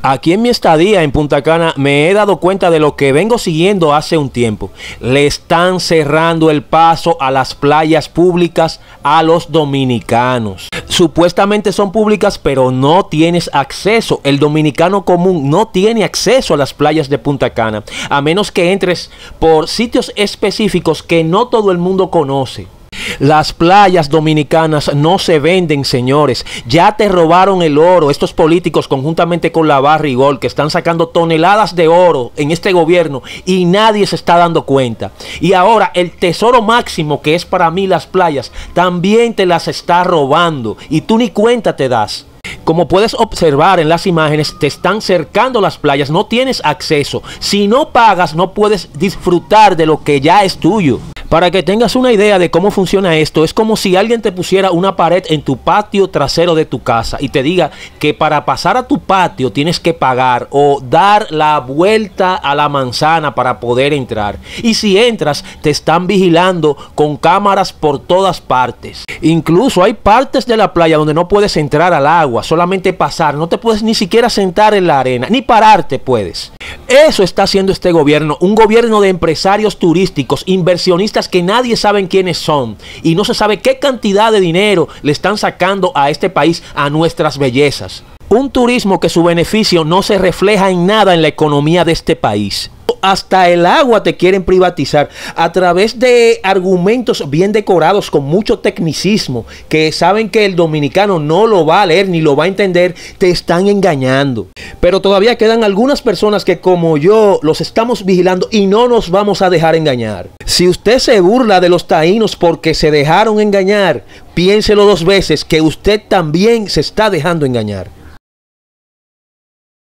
Aquí en mi estadía en Punta Cana me he dado cuenta de lo que vengo siguiendo hace un tiempo. Le están cerrando el paso a las playas públicas a los dominicanos. Supuestamente son públicas, pero no tienes acceso. El dominicano común no tiene acceso a las playas de Punta Cana, a menos que entres por sitios específicos que no todo el mundo conoce. Las playas dominicanas no se venden, señores. Ya te robaron el oro. Estos políticos, conjuntamente con la Barrigol, que están sacando toneladas de oro en este gobierno y nadie se está dando cuenta. Y ahora el tesoro máximo, que es para mí las playas, también te las está robando y tú ni cuenta te das. Como puedes observar en las imágenes, te están cercando las playas, no tienes acceso. Si no pagas, no puedes disfrutar de lo que ya es tuyo. Para que tengas una idea de cómo funciona esto, es como si alguien te pusiera una pared en tu patio trasero de tu casa y te diga que para pasar a tu patio tienes que pagar o dar la vuelta a la manzana para poder entrar. Y si entras, te están vigilando con cámaras por todas partes. Incluso hay partes de la playa donde no puedes entrar al agua, solamente pasar. No te puedes ni siquiera sentar en la arena, ni pararte puedes. Eso está haciendo este gobierno, un gobierno de empresarios turísticos, inversionistas que nadie sabe quiénes son y no se sabe qué cantidad de dinero le están sacando a este país, a nuestras bellezas. Un turismo que su beneficio no se refleja en nada en la economía de este país. Hasta el agua te quieren privatizar a través de argumentos bien decorados con mucho tecnicismo que saben que el dominicano no lo va a leer ni lo va a entender. Te están engañando. Pero todavía quedan algunas personas que, como yo, los estamos vigilando y no nos vamos a dejar engañar. Si usted se burla de los taínos porque se dejaron engañar, piénselo dos veces, que usted también se está dejando engañar.